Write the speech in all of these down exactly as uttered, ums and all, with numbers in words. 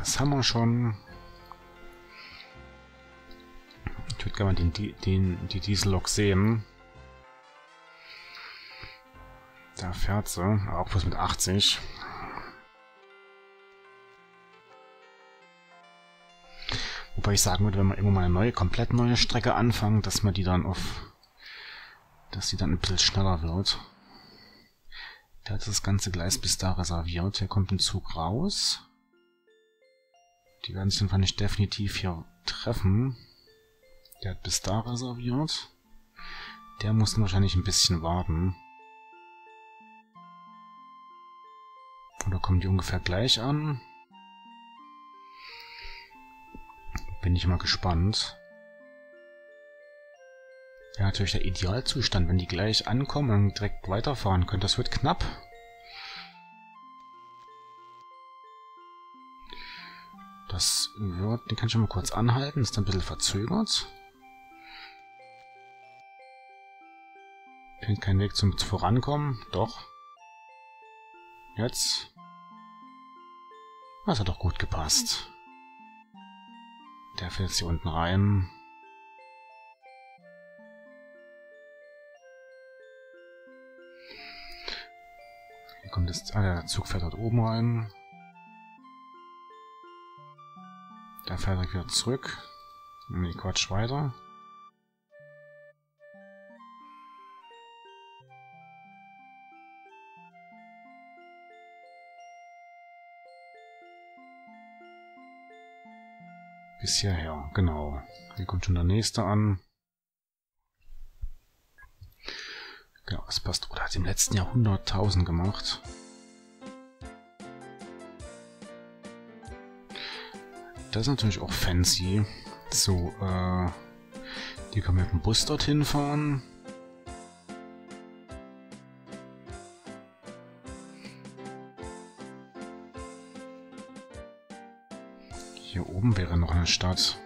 Das haben wir schon. Ich würde gerne mal den, den, die Diesellok sehen. Da fährt sie, auch bloß mit achtzig. Wobei ich sagen würde, wenn wir immer mal eine neue, komplett neue Strecke anfangen, dass man die dann auf, dass die dann ein bisschen schneller wird. Der hat das ganze Gleis bis da reserviert. Hier kommt ein Zug raus. Die werden sich dann wahrscheinlich definitiv hier treffen. Der hat bis da reserviert. Der muss wahrscheinlich ein bisschen warten. Oder kommen die ungefähr gleich an? Bin ich mal gespannt. Ja, natürlich der Idealzustand, wenn die gleich ankommen und direkt weiterfahren können. Das wird knapp. Das wird... Den kann ich schon mal kurz anhalten. Ist dann ein bisschen verzögert. Findet keinen Weg zum Vorankommen. Doch. Jetzt. Das hat doch gut gepasst. Der fährt jetzt hier unten rein. Hier kommt jetzt... Ah, der Zug fährt dort oben rein. Der fährt direkt wieder zurück. Nehmen wir die Quatsch weiter. Bis hierher, genau. Hier kommt schon der nächste an. Genau, das passt. Oder hat im letzten Jahr hunderttausend gemacht. Das ist natürlich auch fancy. So, äh, die können mit dem Bus dorthin fahren. Hier oben wäre noch eine Stadt.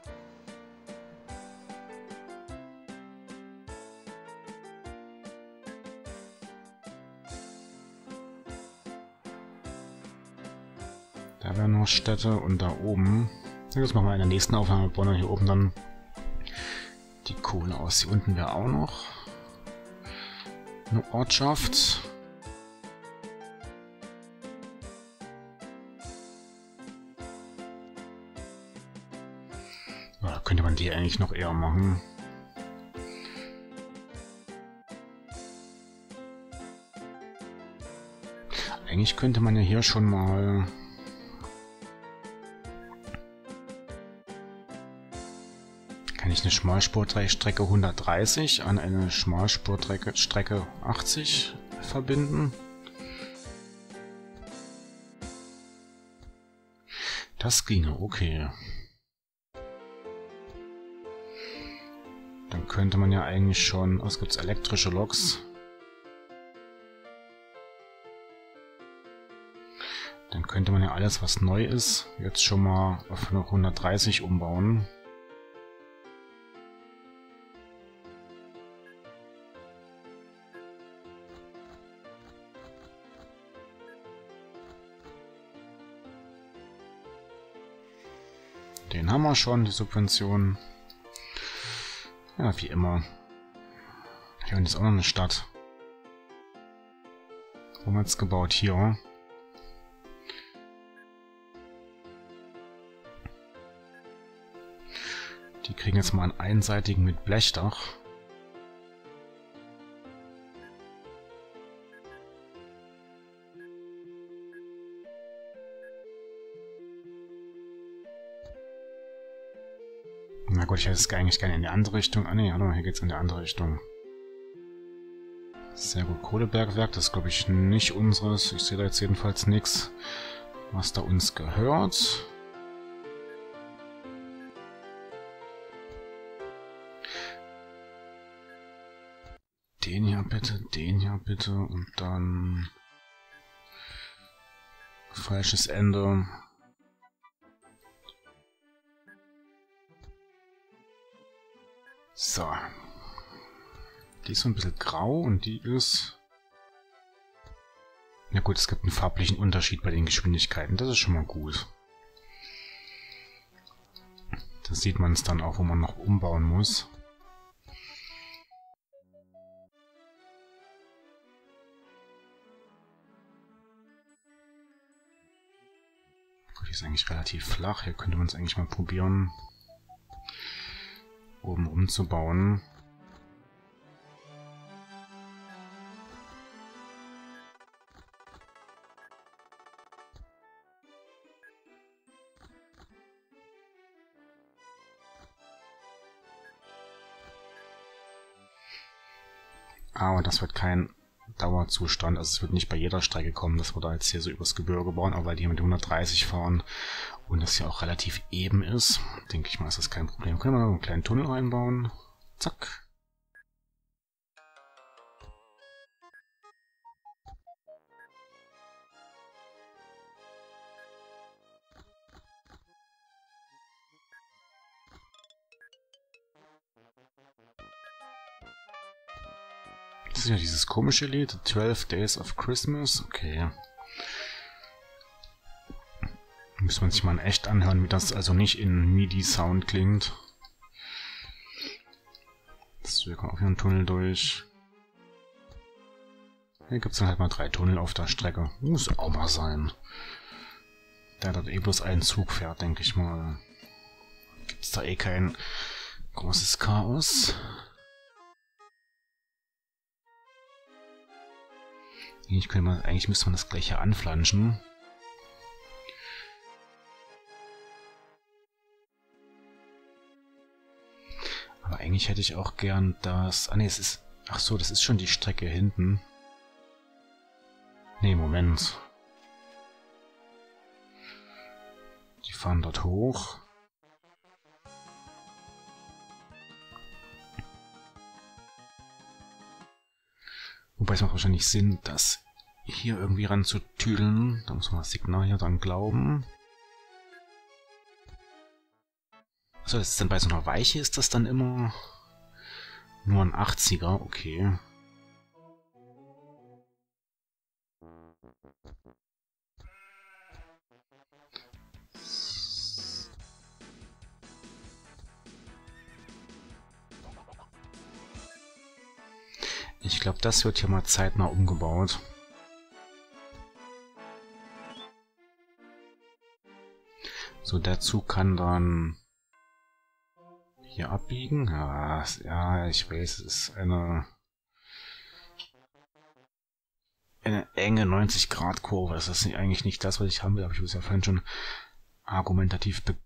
Da wären noch Städte und da oben. Das machen wir in der nächsten Aufnahme. Wir bauen dann hier oben dann die Kohle aus. Hier unten wäre auch noch eine Ortschaft. Ja, könnte man die eigentlich noch eher machen. Eigentlich könnte man ja hier schon mal... Kann ich eine Schmalspurstrecke hundertdreißig an eine Schmalspurstrecke achtzig verbinden? Das ginge, okay. Dann könnte man ja eigentlich schon... Oh, es gibt elektrische Loks. Dann könnte man ja alles, was neu ist, jetzt schon mal auf eine hundertdreißig umbauen. Den haben wir schon, die Subvention. Ja, wie immer. Hier unten ist auch noch eine Stadt. Wo haben wir jetzt gebaut? Hier. Die kriegen jetzt mal einen einseitigen mit Blechdach. Na gut, ich hätte es eigentlich gerne in die andere Richtung. Ah ne, hallo, hier geht es in die andere Richtung. Sehr gut, Kohlebergwerk, das ist glaube ich nicht unseres. Ich sehe da jetzt jedenfalls nichts, was da uns gehört. Den hier bitte, den hier bitte und dann... Falsches Ende. So. Die ist so ein bisschen grau und die ist... Na gut, es gibt einen farblichen Unterschied bei den Geschwindigkeiten. Das ist schon mal gut. Da sieht man es dann auch, wo man noch umbauen muss. Gut, die ist eigentlich relativ flach. Hier könnte man es eigentlich mal probieren, oben umzubauen. Aber das wird kein Dauerzustand, also es wird nicht bei jeder Strecke kommen, dass wir da jetzt hier so übers Gebirge bauen, aber weil die hier mit hundertdreißig fahren und das hier auch relativ eben ist, denke ich mal, ist das kein Problem. Können wir noch einen kleinen Tunnel reinbauen. Zack. Das ist ja dieses komische Lied, twelve Days of Christmas. Okay. Muss man sich mal in echt anhören, wie das also nicht in MIDI-Sound klingt. So, hier kommt auch hier ein Tunnel durch. Hier gibt es dann halt mal drei Tunnel auf der Strecke. Muss auch mal sein. Da dort eh bloß ein Zug fährt, denke ich mal. Gibt es da eh kein großes Chaos. Ich könnte mal, eigentlich müsste man das gleiche anflanschen. Aber eigentlich hätte ich auch gern das... Ah ne, es ist... Ach so, das ist schon die Strecke hinten. Ne, Moment. Die fahren dort hoch. Wobei es macht wahrscheinlich Sinn, das hier irgendwie ranzutüdeln. Da muss man das Signal hier dran glauben. Achso, das ist dann bei so einer Weiche ist das dann immer nur ein achtziger, okay. Ich glaube, das wird hier mal zeitnah umgebaut. So, der Zug kann dann hier abbiegen. Ja, ja, ich weiß, es ist eine, eine enge neunzig Grad Kurve. Das ist eigentlich nicht das, was ich haben will, aber ich habe es ja vorhin schon argumentativ be...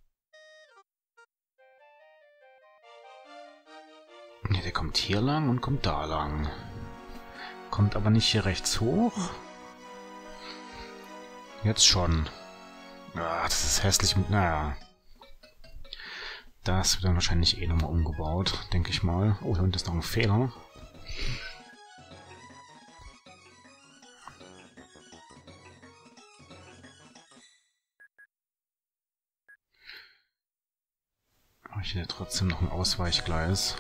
Ja, der kommt hier lang und kommt da lang. Kommt aber nicht hier rechts hoch. Jetzt schon. Ja, das ist hässlich. Naja. Das wird dann wahrscheinlich eh nochmal umgebaut, denke ich mal. Oh, da unten ist noch ein Fehler. Aber ich hätte trotzdem noch ein Ausweichgleis.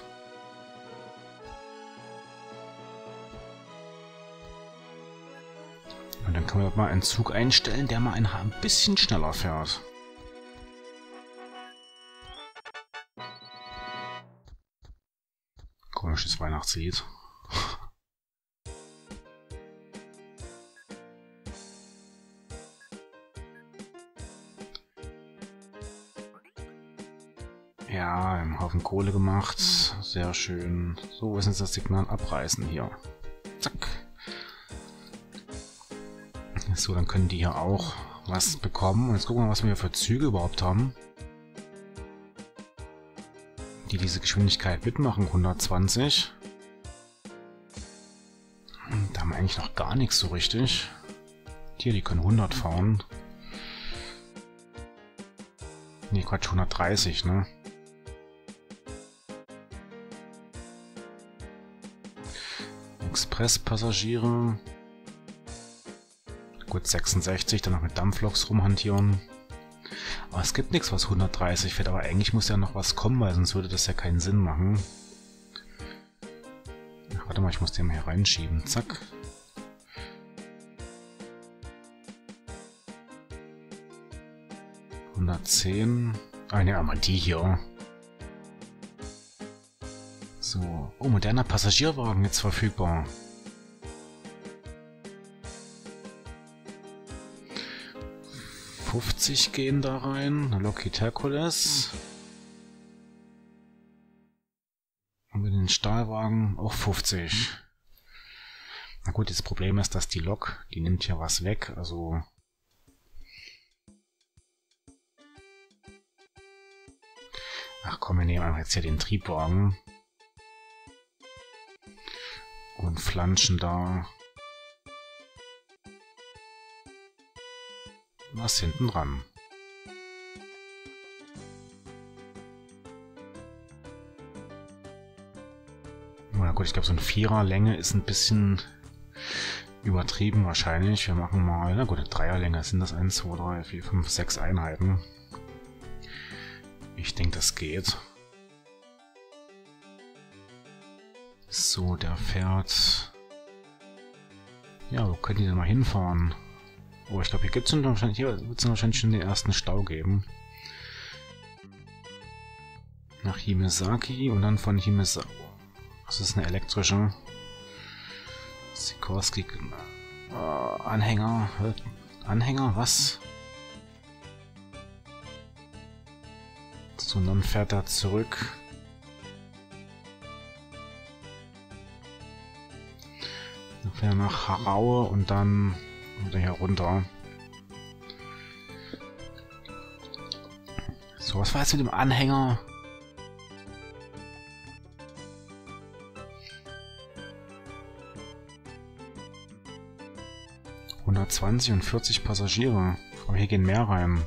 Und dann können wir mal einen Zug einstellen, der mal ein, ein bisschen schneller fährt. Komisches Weihnachtslied. Ja, einen Haufen Kohle gemacht. Sehr schön. So, was ist das Signal? Abreißen hier. Zack. So, dann können die hier auch was bekommen. Und jetzt gucken wir mal, was wir hier für Züge überhaupt haben. Die diese Geschwindigkeit mitmachen, hundertzwanzig. Da haben wir eigentlich noch gar nichts so richtig. Hier, die können hundert fahren. Ne, Quatsch, hundertdreißig, ne? Expresspassagiere. Gut, sechsundsechzig, dann noch mit Dampfloks rumhantieren. Aber es gibt nichts, was hundertdreißig fährt, aber eigentlich muss ja noch was kommen, weil sonst würde das ja keinen Sinn machen. Ach, warte mal, ich muss den mal hier reinschieben. Zack. hundertzehn. Ah ne, aber die hier. So. Oh, moderner Passagierwagen jetzt verfügbar. fünfzig gehen da rein. Eine Lockheed Hercules. Und mit den Stahlwagen auch fünfzig. Na gut, das Problem ist, dass die Lok, die nimmt ja was weg. Also... Ach komm, wir nehmen einfach jetzt hier den Triebwagen. Und flanschen da was hinten dran. Na gut, ich glaube, so ein Vierer Länge ist ein bisschen übertrieben wahrscheinlich. Wir machen mal, na gut, eine Dreierlänge sind das eins, zwei, drei, vier, fünf, sechs Einheiten. Ich denke, das geht. So, der fährt... Ja, wo können die denn mal hinfahren? Oh, ich glaube, hier gibt es wahrscheinlich, hier wird es wahrscheinlich schon den ersten Stau geben. Nach Himesaki und dann von Himesaki. Das ist eine elektrische Sikorsky äh, Anhänger. Anhänger, was? So, und dann fährt er zurück. Dann fährt er nach Haraue und dann wieder hier runter. So, was war jetzt mit dem Anhänger? hundertzwanzig und vierzig Passagiere. Aber hier gehen mehr rein.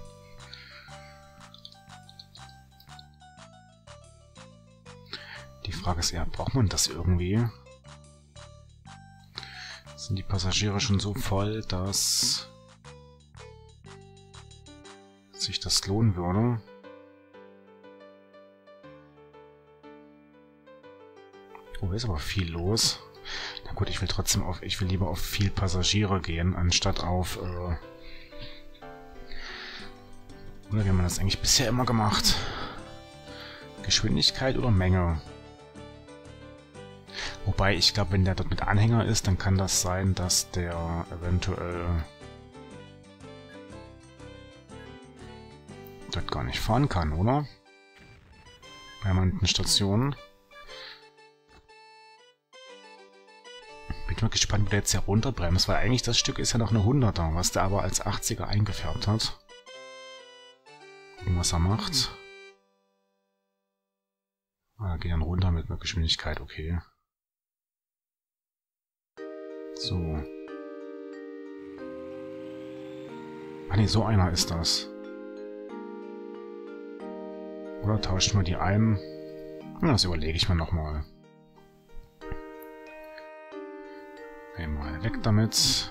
Die Frage ist eher, braucht man das irgendwie? Sind die Passagiere schon so voll, dass sich das lohnen würde? Oh, ist aber viel los. Na gut, ich will trotzdem auf, ich will lieber auf viel Passagiere gehen, anstatt auf, äh, oder wie haben wir das eigentlich bisher immer gemacht? Geschwindigkeit oder Menge? Wobei, ich glaube, wenn der dort mit Anhänger ist, dann kann das sein, dass der eventuell dort gar nicht fahren kann, oder? Bei manchen Stationen. Bin mal gespannt, wie der jetzt hier runterbremst, weil eigentlich das Stück ist ja noch eine hunderter, was der aber als achtziger eingefärbt hat. Gucken, was er macht. Ah, er geht dann runter mit einer Geschwindigkeit, okay. So. Ah ne, so einer ist das. Oder tauschen wir die ein? Na, das überlege ich mir nochmal. Einmal weg damit.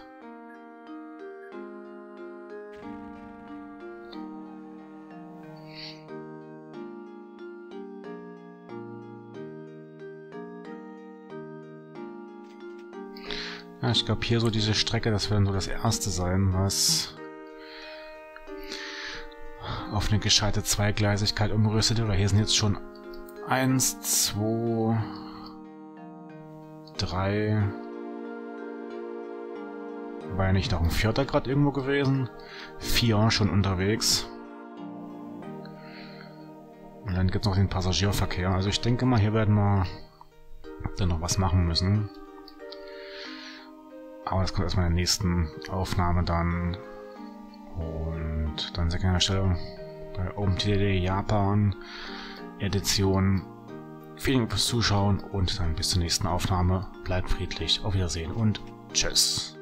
Ja, ich glaube hier so diese Strecke, das wird so das erste sein, was auf eine gescheite Zweigleisigkeit umgerüstet wird. Hier sind jetzt schon eins, zwei, drei. War ja nicht noch ein vierter gerade irgendwo gewesen. Vier schon unterwegs. Und dann gibt es noch den Passagierverkehr. Also ich denke mal, hier werden wir dann noch was machen müssen. Aber das kommt erstmal in der nächsten Aufnahme dann. Und dann sehr gerne an der Stelle bei OpenTD Japan Edition. Vielen Dank fürs Zuschauen und dann bis zur nächsten Aufnahme. Bleibt friedlich, auf Wiedersehen und tschüss.